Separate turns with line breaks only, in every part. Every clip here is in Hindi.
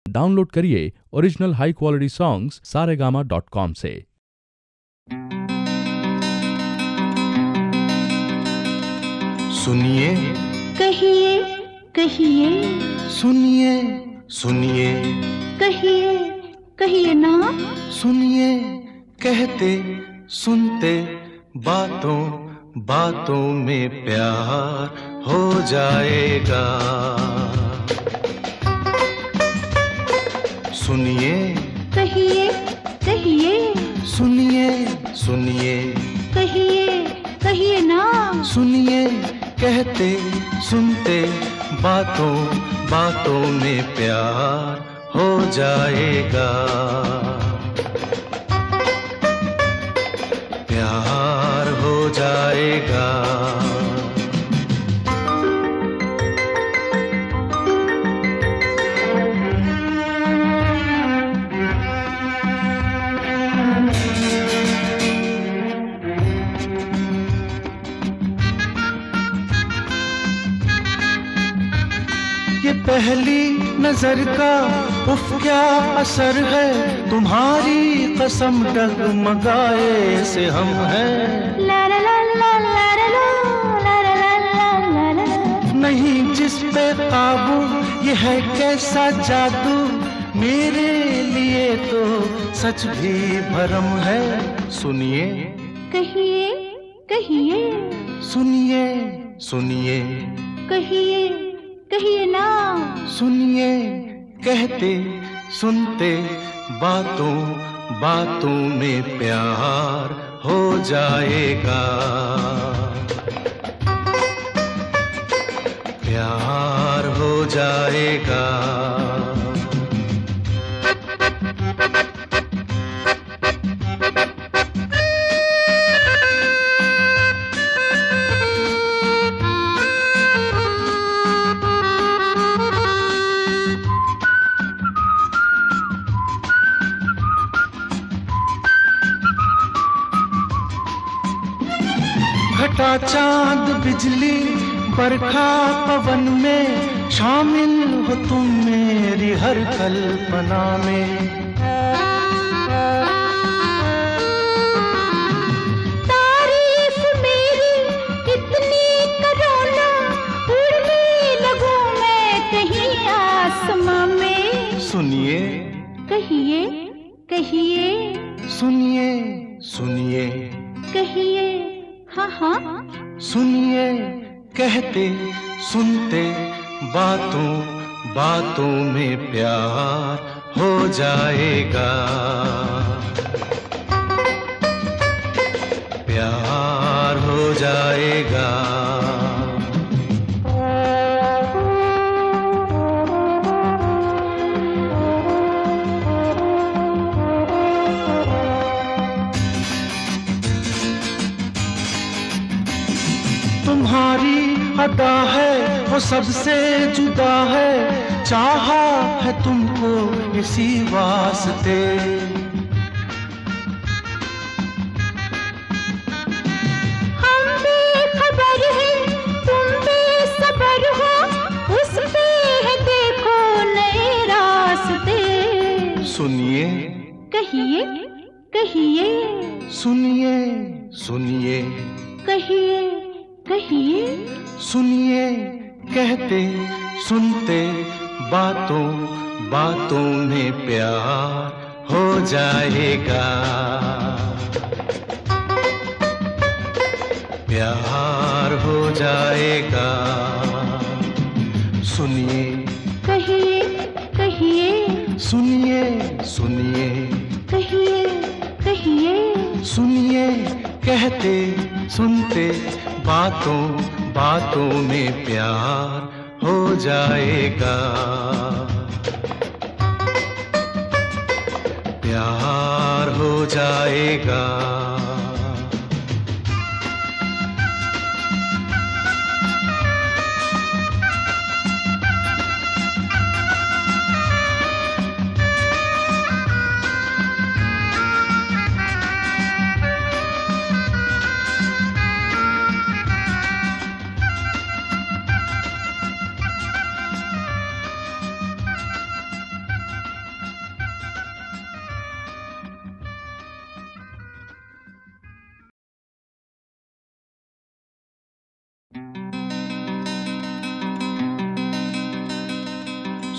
डाउनलोड करिए original high quality songs saregama.com से।
सुनिए
कहिए कहिए,
सुनिए सुनिए,
कहिए कहिए ना,
सुनिए कहते सुनते बातों बातों में प्यार हो जाएगा। सुनिए
कहिए कहिए,
सुनिए सुनिए,
कहिए कहिए ना,
सुनिए कहते सुनते बातों बातों में प्यार हो जाएगा। प्यार हो जाएगा। ये पहली नजर का उफ क्या असर है, तुम्हारी कसम डगमगाए से हम हैं।
ला ला ला ला ला ला ला ला ला ला ला,
नहीं जिस पे काबू ये है कैसा जादू, मेरे लिए तो सच भी भरम है। सुनिए
कहिए कहिए,
सुनिए सुनिए,
कहिए कहिए ना,
सुनिए कहते सुनते बातों बातों में प्यार हो जाएगा। प्यार हो जाएगा। घटा चांद बिजली बरखा पवन में, शामिल हो तुम मेरी हर कल्पना में।
तारीफ मेरी कितनी करो ना, उड़ने लगूं मैं कहीं आसमां में।
सुनिए
कहिए कहिए,
सुनिए सुनिए,
कहिए हाँ हाँ,
सुनिए कहते सुनते बातों बातों में प्यार हो जाएगा। प्यार हो जाएगा। तुम्हारी अदा है वो सबसे जुदा है, चाहा है तुमको इसी वास्ते।
हम बेखबर हैं तुम बेसबर हो, उस पे है देखो नए रास्ते।
सुनिए
कहिए कहिए,
सुनिए सुनिए,
कहिए कहिए,
सुनिए कहते सुनते बातों बातों में प्यार हो जाएगा। प्यार हो जाएगा। सुनिए
कहिए कहिए,
सुनिए सुनिए,
कहिए कहिए,
सुनिए कहते सुनते बातों बातों में प्यार हो जाएगा। प्यार हो जाएगा।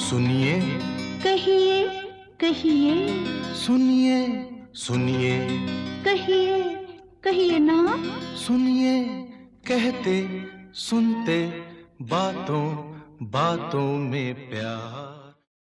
सुनिए
कहिए कहिए
सुनिए सुनिए
कहिए कहिए ना
सुनिए कहते सुनते बातों बातों में प्यार।